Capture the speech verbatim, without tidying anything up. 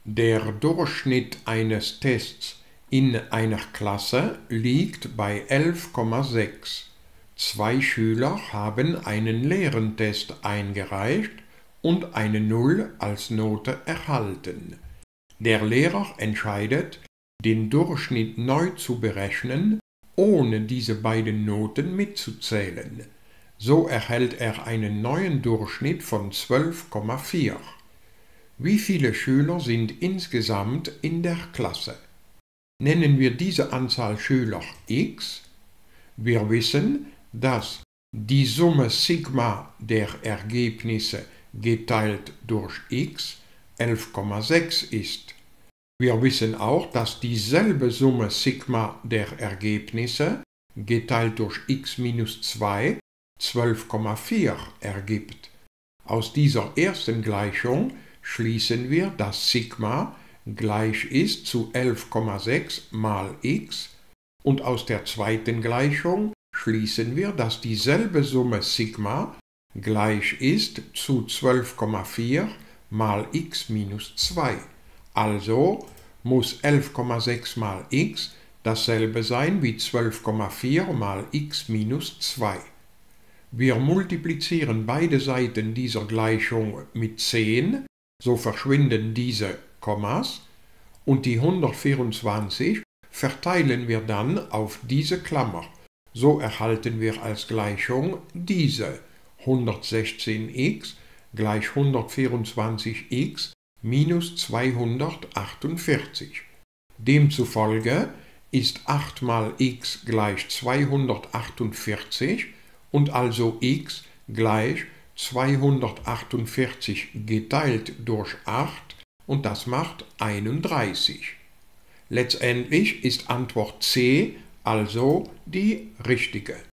Der Durchschnitt eines Tests in einer Klasse liegt bei elf Komma sechs. Zwei Schüler haben einen leeren Test eingereicht und eine Null als Note erhalten. Der Lehrer entscheidet, den Durchschnitt neu zu berechnen, ohne diese beiden Noten mitzuzählen. So erhält er einen neuen Durchschnitt von zwölf Komma vier. Wie viele Schüler sind insgesamt in der Klasse? Nennen wir diese Anzahl Schüler x. Wir wissen, dass die Summe Sigma der Ergebnisse geteilt durch x elf Komma sechs ist. Wir wissen auch, dass dieselbe Summe Sigma der Ergebnisse geteilt durch x minus zwei zwölf Komma vier ergibt. Aus dieser ersten Gleichung schließen wir, dass Sigma gleich ist zu elf Komma sechs mal x, und aus der zweiten Gleichung schließen wir, dass dieselbe Summe Sigma gleich ist zu zwölf Komma vier mal x minus zwei. Also muss elf Komma sechs mal x dasselbe sein wie zwölf Komma vier mal x minus zwei. Wir multiplizieren beide Seiten dieser Gleichung mit zehn, so verschwinden diese Kommas, und die hundertvierundzwanzig verteilen wir dann auf diese Klammer. So erhalten wir als Gleichung diese: hundertsechzehn x gleich hundertvierundzwanzig x minus zweihundertachtundvierzig. Demzufolge ist acht mal x gleich zweihundertachtundvierzig und also x gleich zweihundertachtundvierzig geteilt durch acht, und das macht einunddreißig. Letztendlich ist Antwort C also die richtige.